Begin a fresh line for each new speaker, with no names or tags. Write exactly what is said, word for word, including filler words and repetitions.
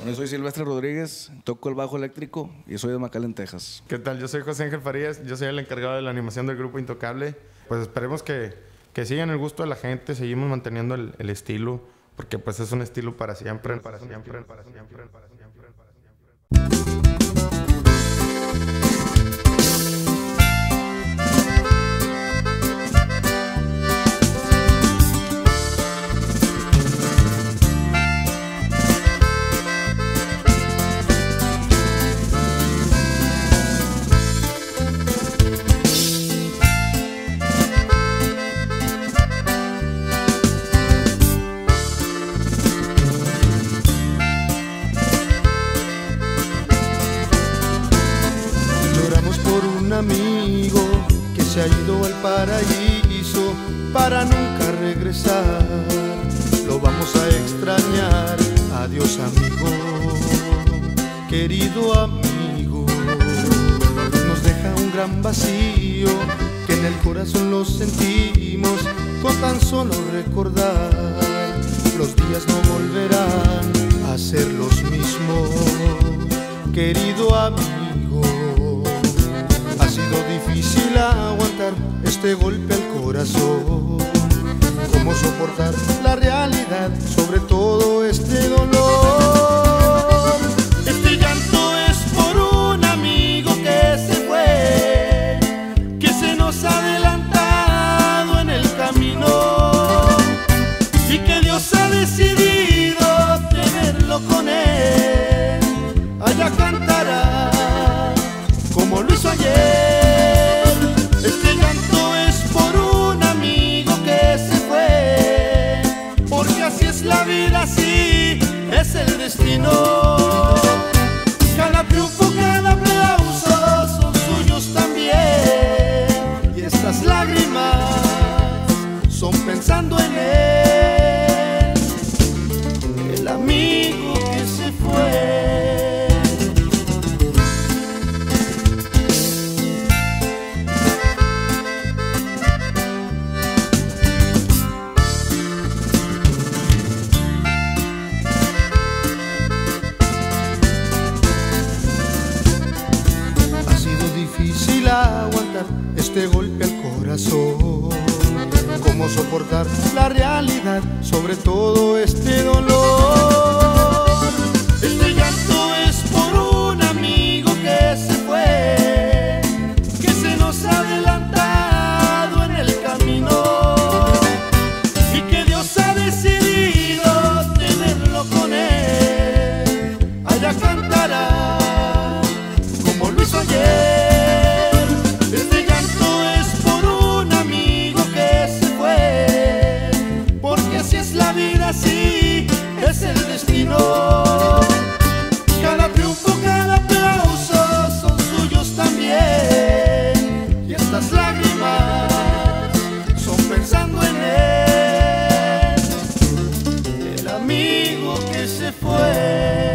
Yo soy Silvestre Rodríguez, toco el bajo eléctrico y soy de McAllen, Texas.
¿Qué tal? Yo soy José Ángel Farías, yo soy el encargado de la animación del grupo Intocable. Pues esperemos que, que sigan el gusto de la gente, seguimos manteniendo el, el estilo, porque pues es un estilo para siempre, para siempre, para siempre, para siempre, para siempre.
Amigo que se ha ido al paraíso para nunca regresar, lo vamos a extrañar. Adiós amigo, querido amigo, nos deja un gran vacío que en el corazón lo sentimos con tan solo recordar. Los días no volverán a ser los mismos, querido amigo. Ha sido difícil aguantar este golpe al corazón. ¿Cómo soportar la realidad sobre todo este dolor? Este llanto es por un amigo que se fue, que se nos ha adelantado en el camino y que Dios ha decidido tenerlo con él. Allá cantará como lo hizo ayer. Este llanto es por un amigo que se fue, porque así es la vida, así es el destino. Cada triunfo, cada aplauso son suyos también, y estas lágrimas son pensando en él, el amigo que se fue. Difícil aguantar este golpe al corazón. ¿Cómo soportar la realidad sobre todo este dolor? Este llanto es por un amigo que se fue, que se nos ha adelantado en el camino y que Dios ha decidido tenerlo con él. Allá cantará como lo hizo ayer. Así es el destino. Cada triunfo, cada aplauso son suyos también, y estas lágrimas son pensando en él, el amigo que se fue.